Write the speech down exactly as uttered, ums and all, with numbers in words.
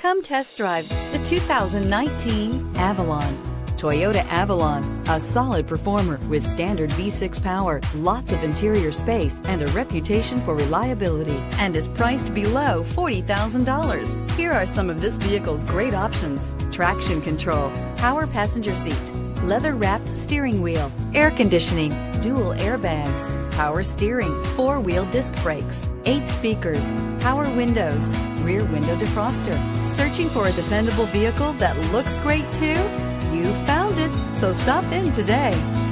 Come test drive the two thousand nineteen Avalon. Toyota Avalon, a solid performer with standard V six power, lots of interior space, and a reputation for reliability, and is priced below forty thousand dollars. Here are some of this vehicle's great options: traction control, power passenger seat, leather-wrapped steering wheel, air conditioning, dual airbags, power steering, four-wheel disc brakes, eight speakers, power windows, rear window defroster. Searching for a dependable vehicle that looks great too? You found it, so stop in today.